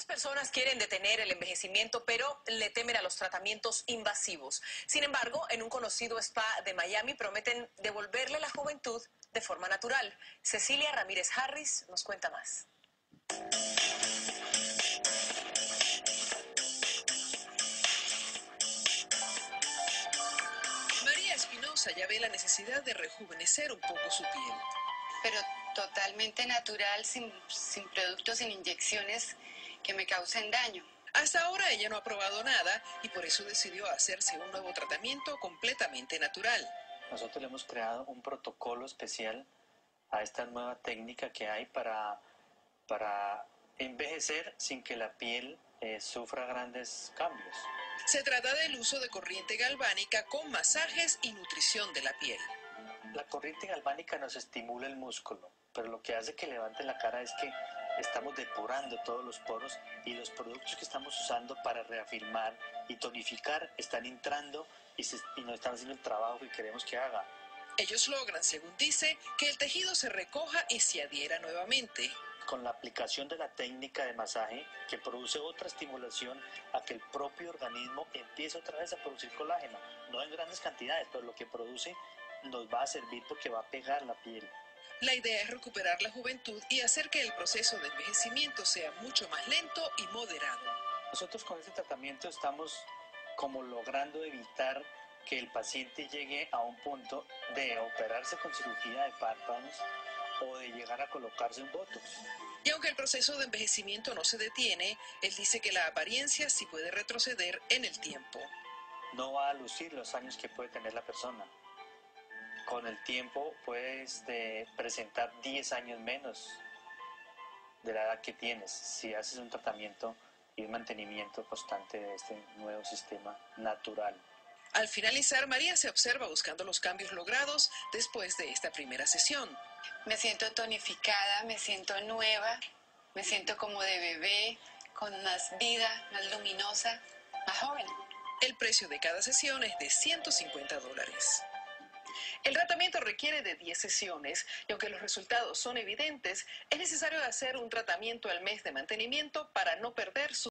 Personas quieren detener el envejecimiento, pero le temen a los tratamientos invasivos. Sin embargo, en un conocido spa de Miami prometen devolverle la juventud de forma natural. Cecilia Ramírez Harris nos cuenta más. María Espinosa ya ve la necesidad de rejuvenecer un poco su piel. Pero totalmente natural, sin productos, sin inyecciones que me causen daño. Hasta ahora ella no ha probado nada y por eso decidió hacerse un nuevo tratamiento completamente natural. Nosotros le hemos creado un protocolo especial a esta nueva técnica que hay para envejecer sin que la piel sufra grandes cambios. Se trata del uso de corriente galvánica con masajes y nutrición de la piel. La corriente galvánica nos estimula el músculo, pero lo que hace que levante la cara es que estamos depurando todos los poros y los productos que estamos usando para reafirmar y tonificar están entrando y no están haciendo el trabajo que queremos que haga. Ellos logran, según dice, que el tejido se recoja y se adhiera nuevamente. Con la aplicación de la técnica de masaje, que produce otra estimulación a que el propio organismo empiece otra vez a producir colágeno, no en grandes cantidades, pero lo que produce nos va a servir porque va a pegar la piel. La idea es recuperar la juventud y hacer que el proceso de envejecimiento sea mucho más lento y moderado. Nosotros con este tratamiento estamos como logrando evitar que el paciente llegue a un punto de operarse con cirugía de párpados o de llegar a colocarse un botox. Y aunque el proceso de envejecimiento no se detiene, él dice que la apariencia sí puede retroceder en el tiempo. No va a lucir los años que puede tener la persona. Con el tiempo puedes presentar 10 años menos de la edad que tienes si haces un tratamiento y un mantenimiento constante de este nuevo sistema natural. Al finalizar, María se observa buscando los cambios logrados después de esta primera sesión. Me siento tonificada, me siento nueva, me siento como de bebé, con más vida, más luminosa, más joven. El precio de cada sesión es de $150. El tratamiento requiere de 10 sesiones y aunque los resultados son evidentes, es necesario hacer un tratamiento al mes de mantenimiento para no perder su